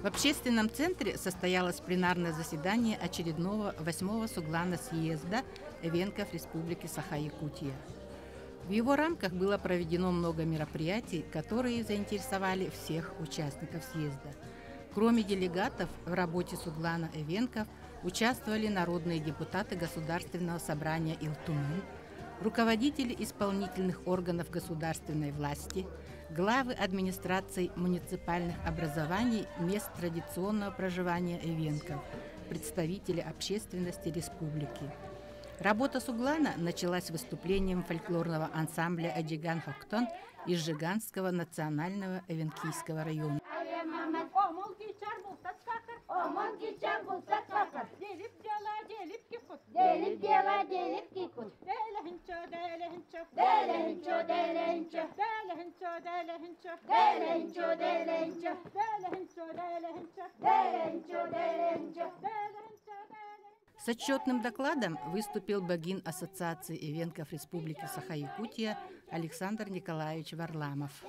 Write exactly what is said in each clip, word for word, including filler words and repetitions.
общественном центре состоялось пленарное заседание очередного восьмого Суглана съезда эвенков Республики Саха-Якутия. В его рамках было проведено много мероприятий, которые заинтересовали всех участников съезда. Кроме делегатов, в работе Суглана эвенков участвовали народные депутаты Государственного собрания Илтунын, руководители исполнительных органов государственной власти, главы администраций муниципальных образований мест традиционного проживания эвенков, представители общественности республики. Работа Суглана началась выступлением фольклорного ансамбля «Аджиган Хоктон» из Жиганского национального эвенкийского района. Делип дела, делип кикут. Делехинчо, делехинчо. Делехинчо, делехинчо. Делехинчо, делехинчо. Делехинчо, делехинчо. Делехинчо, делехинчо. Делехинчо, делехинчо. С отчетным докладом выступил богин Ассоциации эвенков Республики Саха-Якутия Александр Николаевич Варламов.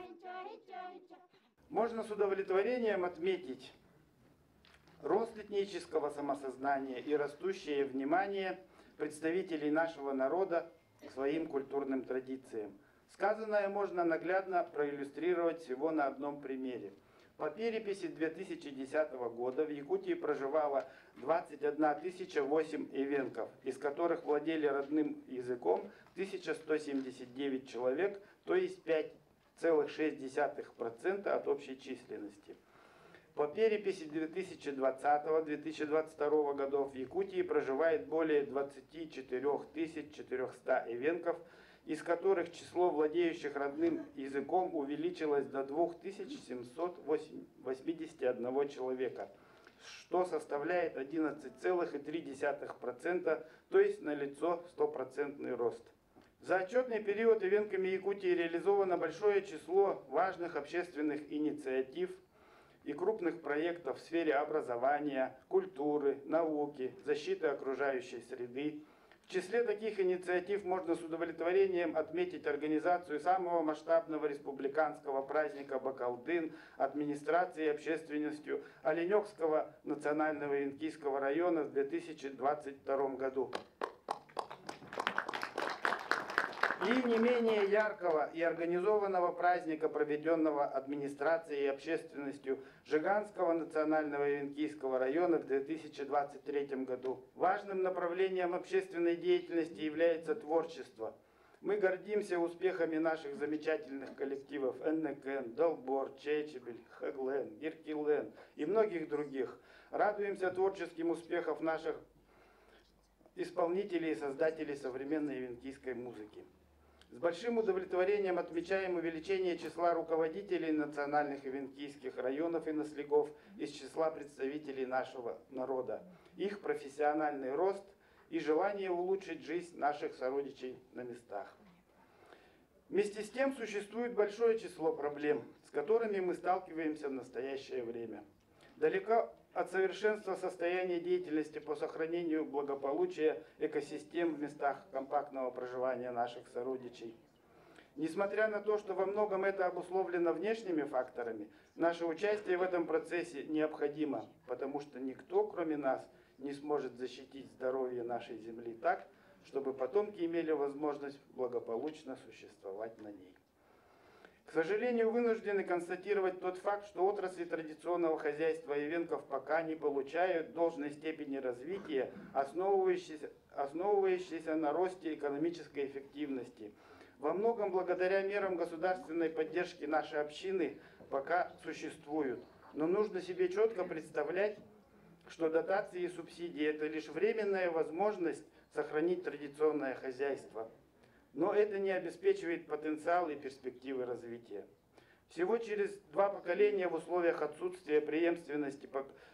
Можно с удовлетворением отметить рост этнического самосознания и растущее внимание представителей нашего народа к своим культурным традициям. Сказанное можно наглядно проиллюстрировать всего на одном примере. По переписи две тысячи десятого года в Якутии проживало двадцать одна тысяча восемь эвенков, из которых владели родным языком тысяча сто семьдесят девять человек, то есть пять целых шесть десятых процента от общей численности. По переписи две тысячи двадцатого — две тысячи двадцать второго годов в Якутии проживает более двадцати четырёх тысяч четырёхсот эвенков, из которых число владеющих родным языком увеличилось до двух тысяч семисот восьмидесяти одного человека, что составляет одиннадцать целых три десятых процента, то есть налицо стопроцентный рост. За отчетный период эвенками Якутии реализовано большое число важных общественных инициатив и крупных проектов в сфере образования, культуры, науки, защиты окружающей среды. В числе таких инициатив можно с удовлетворением отметить организацию самого масштабного республиканского праздника Бакалдын администрацией и общественностью Оленёкского национального эвенкийского района в две тысячи двадцать втором году. И не менее яркого и организованного праздника, проведенного администрацией и общественностью Жиганского национального эвенкийского района в две тысячи двадцать третьем году. Важным направлением общественной деятельности является творчество. Мы гордимся успехами наших замечательных коллективов Эннекен, Долбор, Чечебель, Хэглен, Иркилен и многих других. Радуемся творческим успехам наших исполнителей и создателей современной эвенкийской музыки. С большим удовлетворением отмечаем увеличение числа руководителей национальных эвенкийских районов и наследников из числа представителей нашего народа, их профессиональный рост и желание улучшить жизнь наших сородичей на местах. Вместе с тем существует большое число проблем, с которыми мы сталкиваемся в настоящее время. Далеко от совершенства состояния деятельности по сохранению благополучия экосистем в местах компактного проживания наших сородичей. Несмотря на то, что во многом это обусловлено внешними факторами, наше участие в этом процессе необходимо, потому что никто, кроме нас, не сможет защитить здоровье нашей земли так, чтобы потомки имели возможность благополучно существовать на ней. К сожалению, вынуждены констатировать тот факт, что отрасли традиционного хозяйства эвенков пока не получают должной степени развития, основывающейся, основывающейся на росте экономической эффективности. Во многом благодаря мерам государственной поддержки нашей общины пока существуют. Но нужно себе четко представлять, что дотации и субсидии – это лишь временная возможность сохранить традиционное хозяйство. Но это не обеспечивает потенциал и перспективы развития. Всего через два поколения в условиях отсутствия преемственности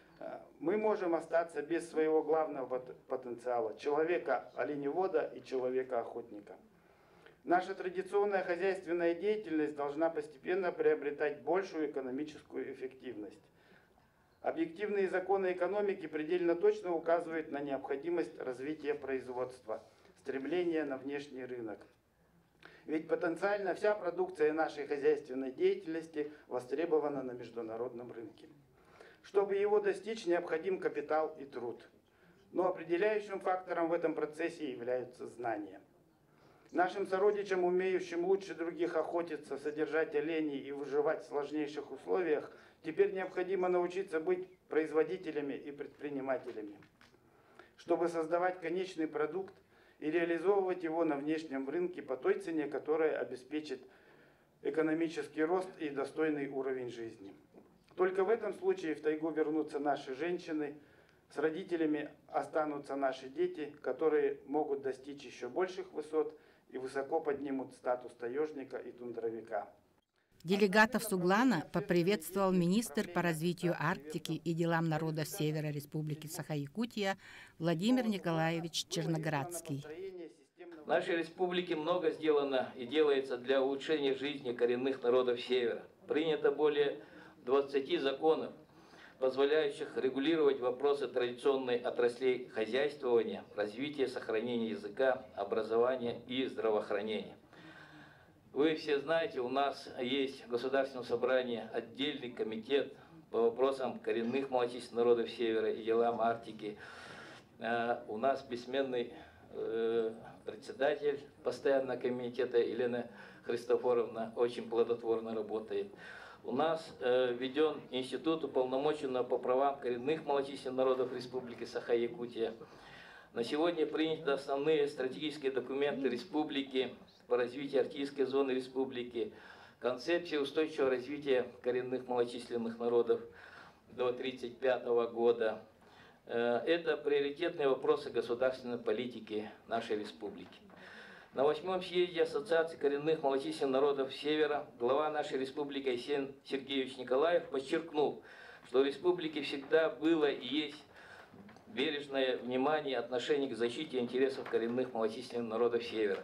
мы можем остаться без своего главного потенциала – человека-оленевода и человека-охотника. Наша традиционная хозяйственная деятельность должна постепенно приобретать большую экономическую эффективность. Объективные законы экономики предельно точно указывают на необходимость развития производства, стремление на внешний рынок. Ведь потенциально вся продукция нашей хозяйственной деятельности востребована на международном рынке. Чтобы его достичь, необходим капитал и труд. Но определяющим фактором в этом процессе являются знания. Нашим сородичам, умеющим лучше других охотиться, содержать оленей и выживать в сложнейших условиях, теперь необходимо научиться быть производителями и предпринимателями, чтобы создавать конечный продукт и реализовывать его на внешнем рынке по той цене, которая обеспечит экономический рост и достойный уровень жизни. Только в этом случае в тайгу вернутся наши женщины, с родителями останутся наши дети, которые могут достичь еще больших высот и высоко поднимут статус таежника и тундровика. Делегатов Суглана поприветствовал министр по развитию Арктики и делам народов Севера Республики Саха-Якутия Владимир Николаевич Черноградский. В нашей республике много сделано и делается для улучшения жизни коренных народов Севера. Принято более двадцати законов, позволяющих регулировать вопросы традиционной отраслей хозяйствования, развития, сохранения языка, образования и здравоохранения. Вы все знаете, у нас есть в Государственном собрании отдельный комитет по вопросам коренных малочисленных народов Севера и делам Арктики. У нас бессменный председатель постоянного комитета Елена Христофоровна очень плодотворно работает. У нас э, введен институт уполномоченного по правам коренных малочисленных народов Республики Саха-Якутия. На сегодня приняты основные стратегические документы республики по развитию арктической зоны республики, концепция устойчивого развития коренных малочисленных народов до две тысячи тридцать пятого года. Э, это приоритетные вопросы государственной политики нашей республики. На восьмом съезде Ассоциации коренных малочисленных народов Севера глава нашей республики Айсен Сергеевич Николаев подчеркнул, что в республике всегда было и есть бережное внимание и отношение к защите интересов коренных малочисленных народов Севера.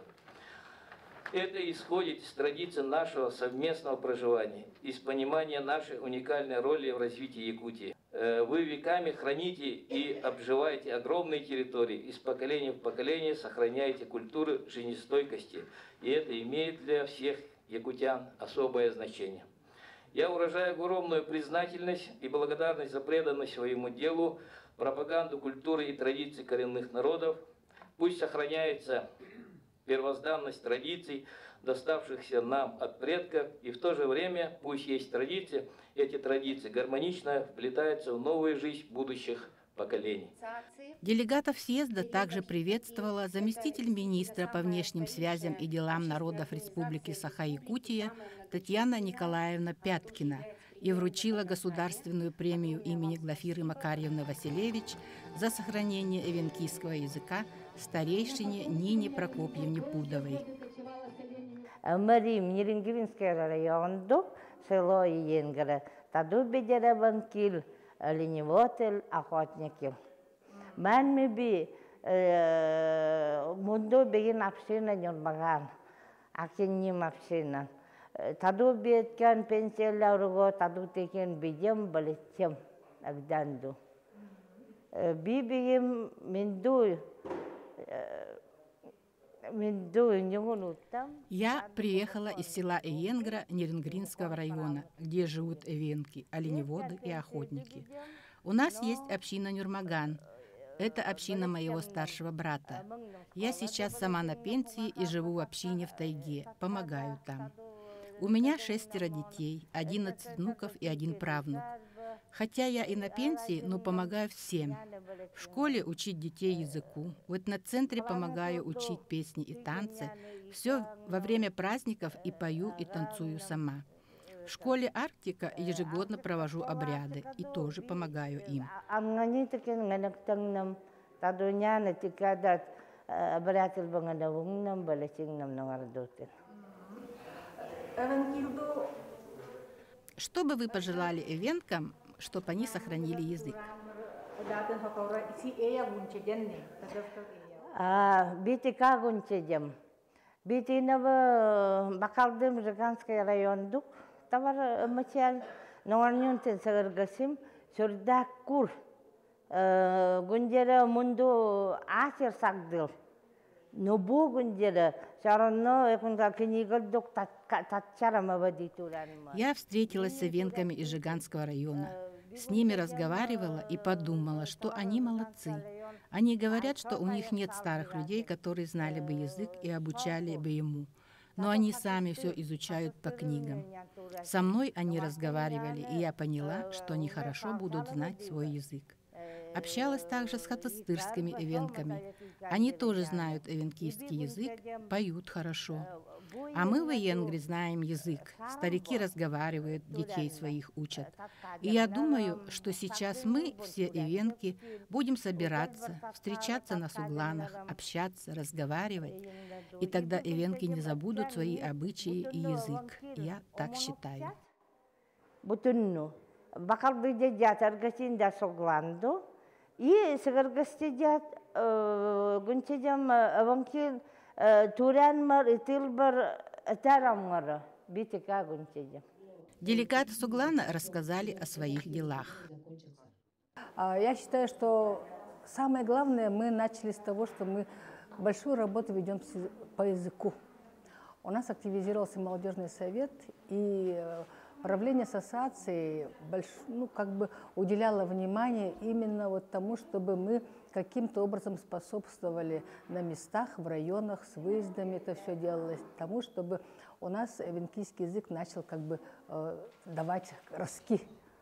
Это исходит из традиции нашего совместного проживания, из понимания нашей уникальной роли в развитии Якутии. Вы веками храните и обживаете огромные территории, из поколения в поколение сохраняете культуру жизнестойкости, и это имеет для всех якутян особое значение. Я выражаю огромную признательность и благодарность за преданность своему делу, пропаганду культуры и традиций коренных народов. Пусть сохраняется первозданность традиций, доставшихся нам от предков, и в то же время, пусть есть традиции, эти традиции гармонично вплетаются в новую жизнь будущих поколений. Делегатов съезда также приветствовала заместитель министра по внешним связям и делам народов Республики Саха-Якутия Татьяна Николаевна Пяткина и вручила государственную премию имени Глафиры Макарьевны Василевич за сохранение эвенкийского языка старейшине Нине Прокопьевне Пудовой. Мари Мирингиринский район, село Иенгара, таду бедера банкил, ленивотель, охотники. Ман ми би мунду бегин апсина нюрмаган, акинним апсина. Таду беткан пенсияларго, таду текен бидем балетем, агданду. Би бегим минду. Я приехала из села Иенгра Нирингринского района, где живут эвенки, оленеводы и охотники. У нас есть община Нюрмаган. Это община моего старшего брата. Я сейчас сама на пенсии и живу в общине в тайге, помогаю там. У меня шестеро детей, одиннадцать внуков и один правнук. Хотя я и на пенсии, но помогаю всем. В школе учить детей языку, в этноцентре помогаю учить песни и танцы. Все во время праздников и пою, и танцую сама. В школе Арктика ежегодно провожу обряды и тоже помогаю им. Что бы вы пожелали эвенкам, чтобы они сохранили язык? Битика гунчедем. Битинава Бакалдым Жиганский район дук. Тавар мачал норнюнтен сагаргасим сюрдак кур. Гунджера мунду асер сагдыл. Нобу гунджера шаронно экунга книгал дук татчарама вадитуран. Я встретилась с эвенками из Жиганского района. С ними разговаривала и подумала, что они молодцы. Они говорят, что у них нет старых людей, которые знали бы язык и обучали бы ему. Но они сами все изучают по книгам. Со мной они разговаривали, и я поняла, что они хорошо будут знать свой язык. Общалась также с хатастырскими эвенками. Они тоже знают эвенкийский язык, поют хорошо. А мы в Иенгре знаем язык. Старики разговаривают, детей своих учат. И я думаю, что сейчас мы, все эвенки, будем собираться, встречаться на сугланах, общаться, разговаривать. И тогда эвенки не забудут свои обычаи и язык. Я так считаю. Bakal berjejat argasin da soglando, и сагаргастедят гунчедям аванкил туранмар и тилбар тараммара битика гунчедям. Делегаты Суглана рассказали о своих делах. Я считаю, что самое главное, мы начали с того, что мы большую работу ведем по языку. У нас активизировался молодежный совет, и правление ассоциации больш, ну, как бы уделяло внимание именно вот тому, чтобы мы каким-то образом способствовали на местах, в районах, с выездами это все делалось, тому, чтобы у нас эвенкийский язык начал как бы э, давать ростки.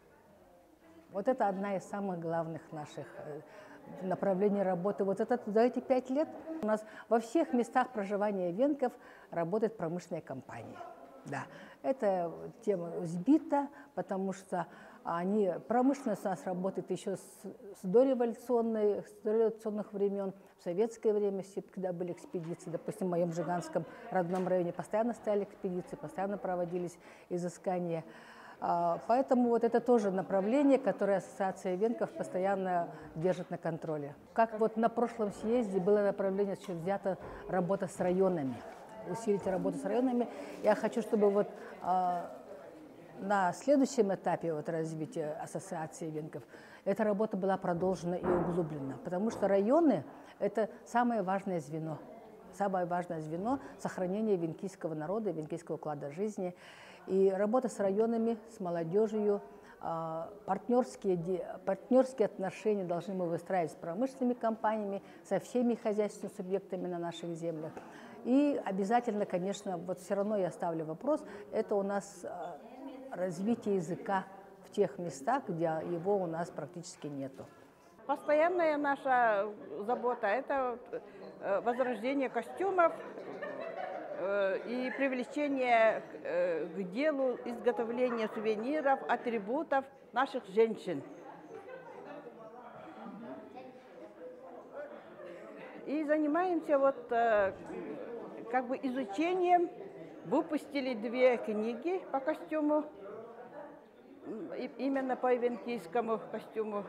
Вот это одна из самых главных наших э, направлений работы. Вот это, за эти пять лет у нас во всех местах проживания эвенков работает промышленная компания. Да, эта тема сбита, потому что они, промышленность у нас работает еще с, с дореволюционной, с дореволюционных времен, в советское время, когда были экспедиции, допустим, в моем Жиганском родном районе постоянно стояли экспедиции, постоянно проводились изыскания. Поэтому вот это тоже направление, которое Ассоциация эвенков постоянно держит на контроле. Как вот на прошлом съезде было направление, что взята работа с районами. Усилить работу с районами. Я хочу, чтобы вот э, на следующем этапе вот развития Ассоциации эвенков эта работа была продолжена и углублена, потому что районы – это самое важное звено, самое важное звено сохранения эвенкийского народа, эвенкийского уклада жизни. И работа с районами, с молодежью, э, партнерские, партнерские отношения должны мы выстраивать с промышленными компаниями, со всеми хозяйственными субъектами на наших землях. И обязательно, конечно, вот все равно я ставлю вопрос, это у нас развитие языка в тех местах, где его у нас практически нету. Постоянная наша забота – это возрождение костюмов и привлечение к делу изготовления сувениров, атрибутов наших женщин. И занимаемся вот как бы изучением. Выпустили две книги по костюму, именно по эвенкийскому костюму.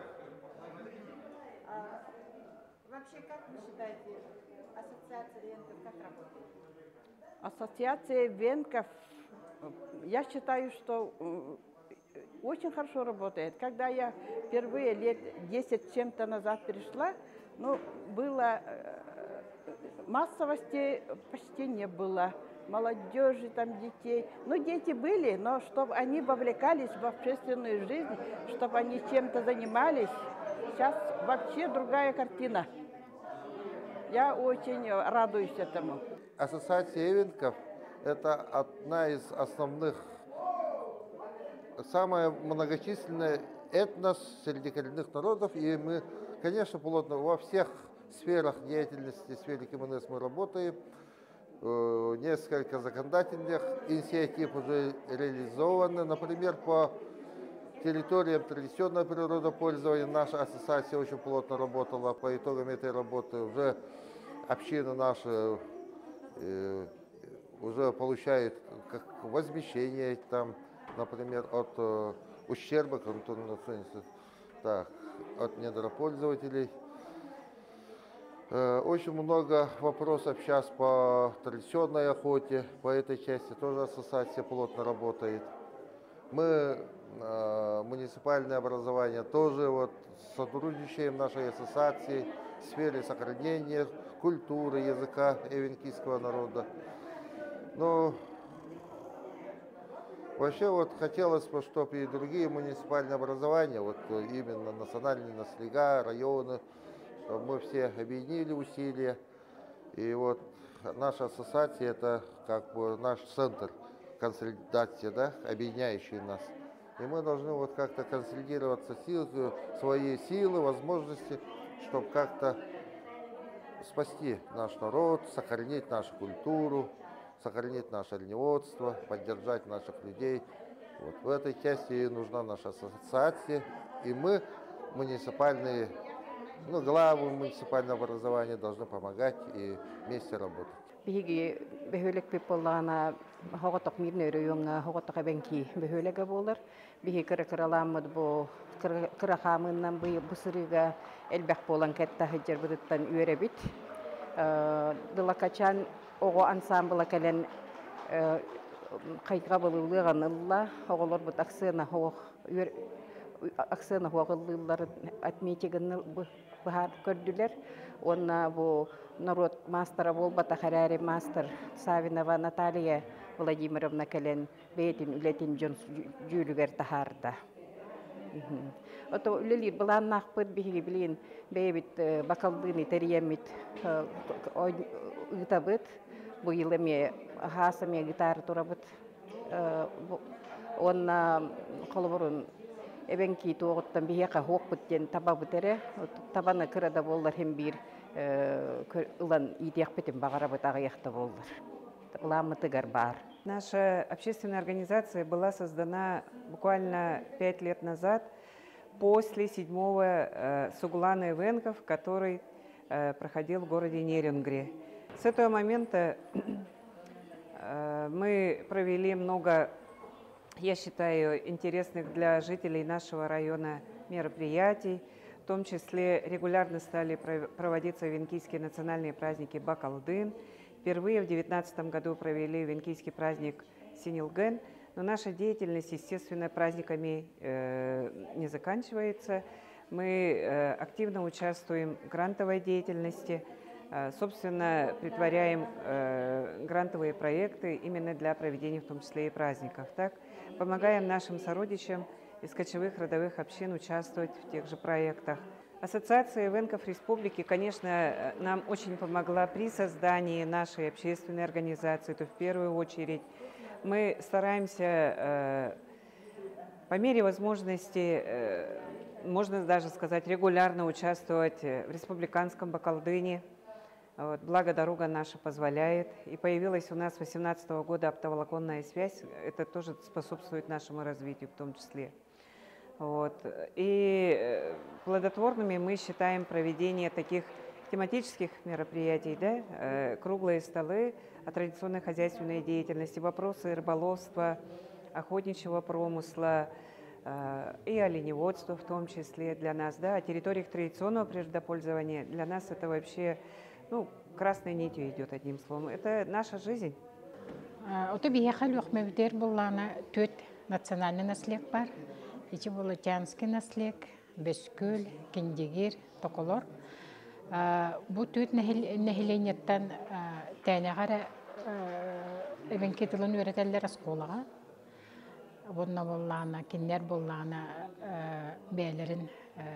А, вообще, как вы считаете, Ассоциация эвенков как работает? Ассоциация эвенков, я считаю, что очень хорошо работает. Когда я впервые лет десять чем-то назад пришла, ну, было массовости почти не было, молодежи, там, детей. Ну, дети были, но чтобы они вовлекались в общественную жизнь, чтобы они чем-то занимались, сейчас вообще другая картина. Я очень радуюсь этому. Ассоциация эвенков – это одна из основных, самая многочисленная этнос среди коренных народов, и мы, конечно, плотно во всех сферах деятельности с Великим эн эс мы работаем. Несколько законодательных инициатив уже реализованы. Например, по территориям традиционного природопользования наша ассоциация очень плотно работала. По итогам этой работы уже община наша э, уже получает как возмещение, там, например, от э, ущерба, так, от недропользователей. Очень много вопросов сейчас по традиционной охоте, по этой части тоже ассоциация плотно работает. Мы, э, муниципальное образование, тоже вот сотрудничаем в нашей ассоциации в сфере сохранения культуры, языка эвенкийского народа. Но Вообще вот хотелось бы, чтобы и другие муниципальные образования, вот именно национальные наслега, районы, чтобы мы все объединили усилия. И вот наша ассоциация это как бы наш центр консолидации, да, объединяющий нас. И мы должны вот как-то консолидироваться, сил, свои силы, возможности, чтобы как-то спасти наш народ, сохранить нашу культуру, сохранить наше оленеводство, поддержать наших людей. Вот в этой части и нужна наша ассоциация. И мы, муниципальные, ну, главы муниципального образования, должны помогать и вместе работать. Биги бехөлек пиполлана хоготок мирне районга хоготок бенки бехөлеге болар. Биги кыркыраламыд бу кырахамыннан бу бусырыга элбек болан кетта хеджер быттан үйребит. Дылакачан ого ансамбла келен кайга болулыганылла оголор бут аксына хог аксына хогыллар отметигенне бахар көрдүлөр. Онна бу народ мастера болбата харари мастер Савинова Наталья Владимировна келен бейтин үлетин жон жүүлүгер тахарда. Ото үлелир булан нахпыт биги билин бейбит бакалдыны териемит ытабыт бу йылыме хасаме гитара турабыт. Онна колборун эбенки тоғыттан бияқа хоқпыттен табабытере табаны кырада боллар хем бир ылан идеяқпетен бағарабыт ағаяқта боллар. Ламытыгар бар. Наша общественная организация была создана буквально пять лет назад после седьмого Сугулана Эвенков, который проходил в городе Нерюнгри. С этого момента мы провели много, я считаю, интересных для жителей нашего района мероприятий. В том числе регулярно стали проводиться венкийские национальные праздники Бакалдын. Впервые в две тысячи девятнадцатом году провели венкийский праздник Синилген. Но наша деятельность, естественно, праздниками э, не заканчивается. Мы э, активно участвуем в грантовой деятельности. Э, собственно, притворяем э, грантовые проекты именно для проведения в том числе и праздников. Так, помогаем нашим сородичам из кочевых родовых общин участвовать в тех же проектах. Ассоциация Эвенков Республики, конечно, нам очень помогла при создании нашей общественной организации. То в первую очередь мы стараемся э, по мере возможности, э, можно даже сказать, регулярно участвовать в республиканском Бакалдыне. Вот, благо дорога наша позволяет. И появилась у нас с две тысячи восемнадцатого года оптоволоконная связь. Это тоже способствует нашему развитию в том числе. Вот. И плодотворными мы считаем проведение таких тематических мероприятий, да? Круглые столы о традиционной хозяйственной деятельности, вопросы рыболовства, охотничьего промысла и оленеводства в том числе для нас. Да? О территориях традиционного природопользования для нас это вообще, ну, красной нитью идет, одним словом. Это наша жизнь. Национальный наследие бар. Ичи волотянский наследие, Бескөл, Киндигир, Токолор. Бу төт нәһилениеттен тәнәгәре эбенке тилен өйрәтәләр школага. Бунна буллана, киннәр буллана бәйләрен,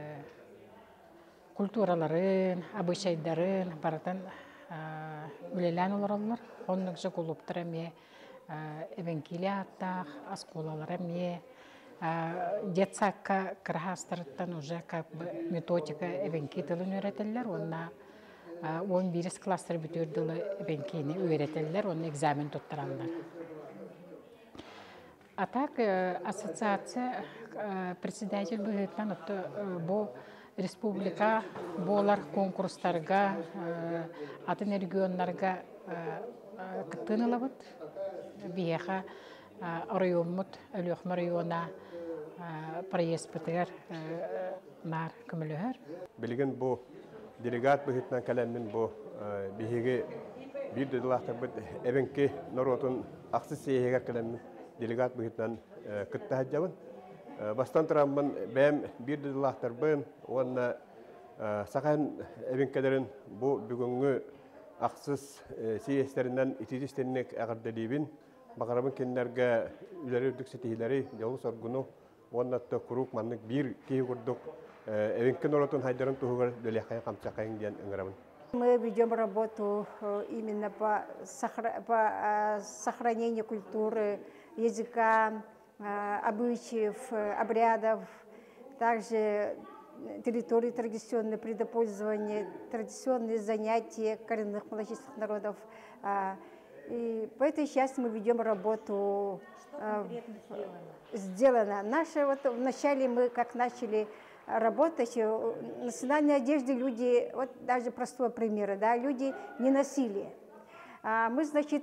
культураларын, абышайдарын бардан үлелән оларлар. Онның жы клубтары ме эбенкиле аттах, школалары ме детсакка крахастырттан уже как бы методика эбенки тилин өйрәтәләр. Онна он бирис класстар бүтүрдүле эбенкини өйрәтәләр, онны экзамен туттыралар. А так ассоциация председатель быһыттан бу республика болар конкурстарга, атын регионнарга кытынылабыт. Бияха районмут, Өлөхмө района проезд бітігер нар көмілігер. Білген бұл делегат бұхытнан кәлемнің бұл бігеге бір дұдылақтар бұд әбенке народын ақсыз сейегер кәлемнің делегат бұхытнан күтті хаджабын. Бастан тұрамын бәм бір дұдылақтар бұн, онына сақайын әбенкелерін бұл бүгінгі ақсыз сейестерінен итидістерінек әғірделейбін. бағарабын кеннерге үлері үдіксетігілері делу соргуну оннатты құруқ маннык бір кей құрдық эвенкен оратын хайдарын тұғығыр дөлекайын қамсақайын ден ұңырабын. Мы ведем работу именно по, сохра... по сохранению культуры, языка, обычаев, обрядов, также территории традиционные, предопользования, традиционные занятия коренных малочисленных народов. И по этой части мы ведем работу. Что сделано? Наша, вот вначале мы как начали работать, в национальной одежде люди, вот даже простого примера, да, люди не носили. А мы, значит,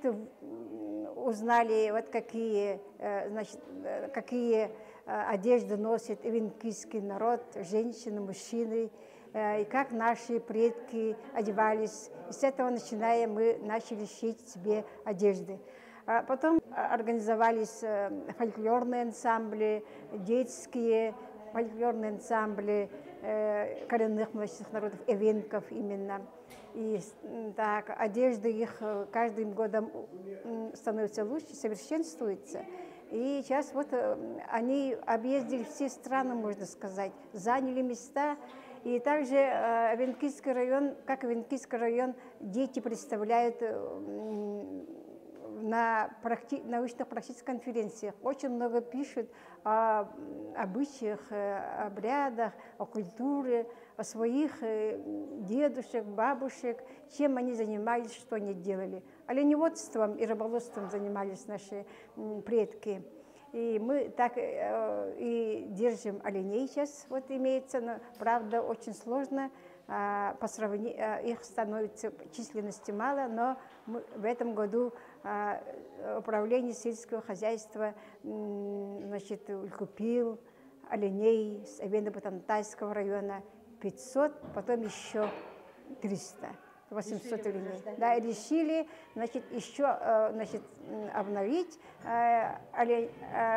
узнали, вот какие, значит, какие одежды носит эвенкийский народ, женщины, мужчины, и как наши предки одевались. И с этого начиная мы начали шить себе одежды. А потом организовались фольклорные ансамбли, детские фольклорные ансамбли э, коренных малочисленных народов, эвенков именно. И так, одежда их каждым годом становится лучше, совершенствуется. И сейчас вот они объездили все страны, можно сказать, заняли места. И также э, Эвенкийский район, как Эвенкийский район, дети представляют э, на практи... научно-практических конференциях. Очень много пишут о обычаях, обрядах, о культуре, о своих дедушек, бабушек, чем они занимались, что они делали. Оленеводством и рыболовством занимались наши предки. И мы так и держим оленей сейчас, вот имеется, но правда очень сложно. По сравнению, их становится численности мало, но мы в этом году управление сельского хозяйства, значит, купил оленей с Эвено-Батантайского района пятьсот, потом еще триста, восемьсот оленей. Да, решили, значит, еще, значит, обновить, олень,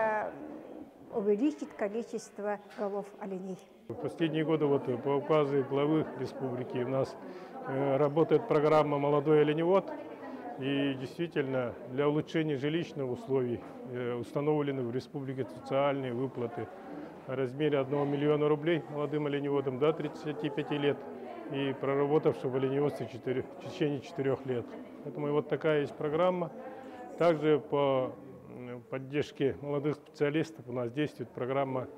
увеличить количество голов оленей. В последние годы вот, по указу главы республики у нас э, работает программа «Молодой оленевод». И действительно для улучшения жилищных условий э, установлены в республике социальные выплаты в размере одного миллиона рублей молодым оленеводам до тридцати пяти лет и проработавшим в оленеводстве четыре, в течение четырех лет. Поэтому вот такая есть программа. Также по поддержке молодых специалистов у нас действует программа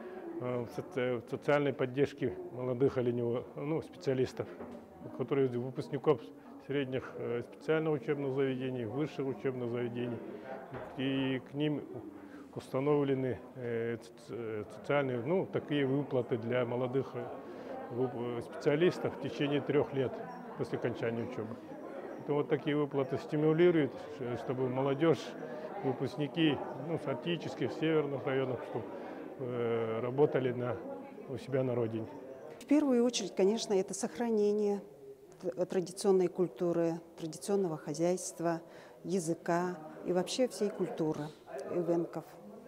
социальной поддержки молодых оленеводов, ну, специалистов, которые выпускников средних специальных учебных заведений, высших учебных заведений, и к ним установлены социальные, ну, такие выплаты для молодых специалистов в течение трех лет после окончания учебы. Это вот такие выплаты стимулируют, чтобы молодежь, выпускники, ну, с арктических, северных районов, чтобы работали на, у себя на родине. В первую очередь, конечно, это сохранение традиционной культуры, традиционного хозяйства, языка и вообще всей культуры эвенков.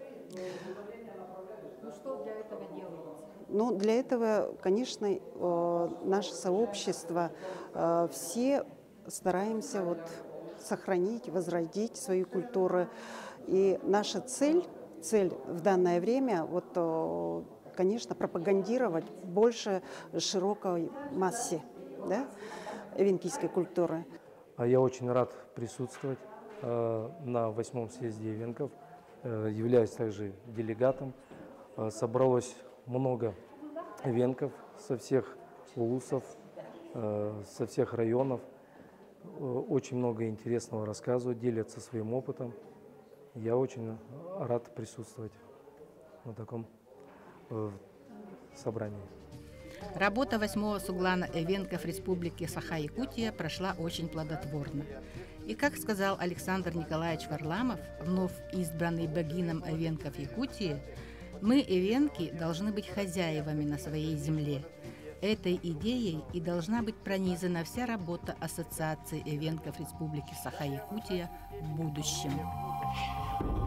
Ну что для этого делается? Ну, для этого, конечно, наше сообщество, все стараемся вот сохранить, возродить свою культуру. И наша цель Цель в данное время, вот, конечно, пропагандировать больше широкой массе, да, эвенкийской культуры. Я очень рад присутствовать э, на восьмом съезде эвенков, э, являюсь также делегатом. Э, собралось много эвенков со всех улусов, э, со всех районов. Э, очень много интересного рассказывают, делятся своим опытом. Я очень рад присутствовать на таком э, собрании. Работа восьмого суглана эвенков Республики Саха-Якутия прошла очень плодотворно. И, как сказал Александр Николаевич Варламов, вновь избранный богином эвенков Якутии, мы, эвенки, должны быть хозяевами на своей земле. Этой идеей и должна быть пронизана вся работа Ассоциации эвенков Республики Саха-Якутия в будущем.